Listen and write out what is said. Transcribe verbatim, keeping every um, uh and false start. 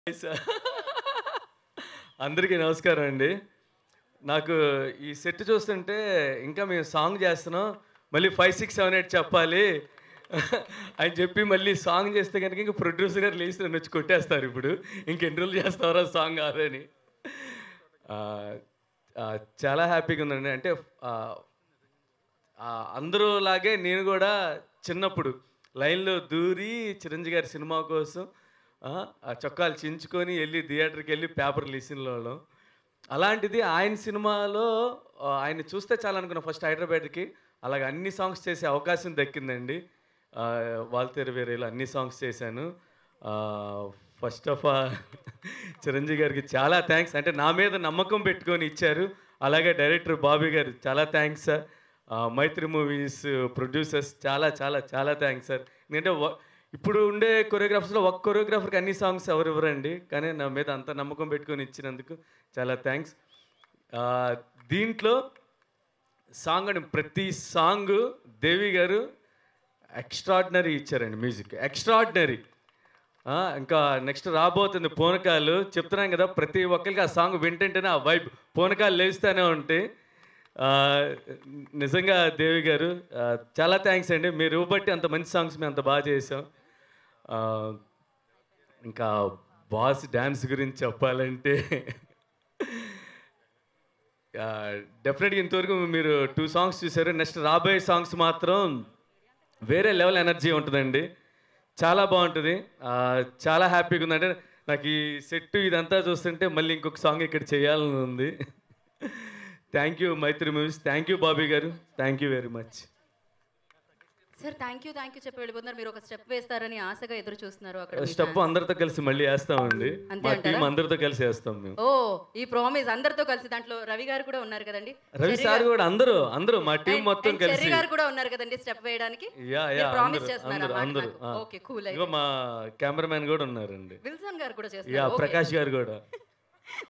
అందరికీ నమస్కారం అండి. నాకు ఈ సెట్ చూస్తుంటే ఇంకా మేము సాంగ్ చేస్తున్నాం, మళ్ళీ ఫైవ్ సిక్స్ సెవెన్ ఎయిట్ చెప్పాలి అని చెప్పి మళ్ళీ సాంగ్ చేస్తే కనుక ఇంక ప్రొడ్యూసర్ గారు లేచి నన్ను వచ్చి కొట్టేస్తారు. ఇప్పుడు ఇంకెన్ని రోజులు చేస్తారా సాంగ్ కాదని. చాలా హ్యాపీగా ఉందండి. అంటే అందరూ లాగే నేను కూడా చిన్నప్పుడు లైన్లో దూరి చిరంజీవి గారి సినిమా కోసం ఆ చొక్కాలు చించుకొని వెళ్ళి థియేటర్కి వెళ్ళి పేపర్లు ఇసినలో. అలాంటిది ఆయన సినిమాలో ఆయన చూస్తే చాలనుకున్నా ఫస్ట్ హైదరాబాద్కి. అలాగే అన్ని సాంగ్స్ చేసే అవకాశం దక్కిందండి. వాల్తేరు వీరయ్యలో అన్ని సాంగ్స్ చేశాను. ఫస్ట్ ఆఫ్ ఆల్ చిరంజీవి గారికి చాలా థ్యాంక్స్. అంటే నా మీద నమ్మకం పెట్టుకొని ఇచ్చారు. అలాగే డైరెక్టర్ బాబీ గారు చాలా thanks sir. Mythri movies producers చాలా చాలా చాలా థ్యాంక్స్ సార్. ఎందుకంటే ఇప్పుడు ఉండే కొరియోగ్రాఫర్స్లో ఒక కొరియోగ్రాఫర్కి అన్ని సాంగ్స్ ఎవరు ఇవ్వరండి, కానీ నా మీద అంత నమ్మకం పెట్టుకొని ఇచ్చినందుకు చాలా థ్యాంక్స్. దీంట్లో సాంగ్ అని ప్రతి సాంగ్ దేవి గారు ఎక్స్ట్రాడినరీ ఇచ్చారండి. Music extraordinary. ఇంకా నెక్స్ట్ రాబోతుంది పూనకాలు. చెప్తున్నాం కదా, ప్రతి ఒక్కరికి ఆ సాంగ్ వింటుంటేనే ఆ వైబ్ పూనకాలు లేస్తూనే ఉంటాయి. నిజంగా దేవి గారు చాలా థ్యాంక్స్ అండి. మీరు ఇవ్వబట్టి అంత మంచి సాంగ్స్ మేము అంత బాగా చేసాం. ఇంకా బాస్ డ్యాన్స్ గురించి చెప్పాలంటే డెఫినెట్గా ఇంతవరకు మీరు టూ సాంగ్స్ చూసారు. నెక్స్ట్ రాబోయే సాంగ్స్ మాత్రం వేరే లెవెల్ ఎనర్జీ ఉంటుందండి. చాలా బాగుంటుంది. చాలా హ్యాపీగా ఉందంటే నాకు ఈ సెట్ ఇదంతా చూస్తుంటే మళ్ళీ ఇంకొక సాంగ్ ఇక్కడ చేయాలని ఉంది. Thank you Mythri movies. Thank you Bobby గారు. Thank you very much sir. Thank you thank you చెప్పి వెళ్ళిపోతున్నారు. మీరు ఒక స్టెప్ వేస్తారని ఆశగా ఎదురు చూస్తున్నారు. అక్కడ స్టెప్ అందరితో కలిసి మళ్ళీ వేస్తామండి. మా టీం అందరితో కలిసి వేస్తాం మేము. ఓ ఈ ప్రామిస్ అందరితో కలిసి. దాంట్లో రవి గారు కూడా ఉన్నారు కదండి. రవి సార్ కూడా అందరూ అందరూ మా టీం మొత్తం కలిసి. చెర్రీ గారు కూడా ఉన్నారు కదండి స్టెప్ వేయడానికి. యా యా ప్రామిస్ చేస్తున్నారు అందరూ. Okay cool. ఇగో మా కెమెరామెన్ కూడా ఉన్నారండి. విల్సన్ గారు కూడా చేస్తున్నారు. యా ప్రకాష్ గారు కూడా.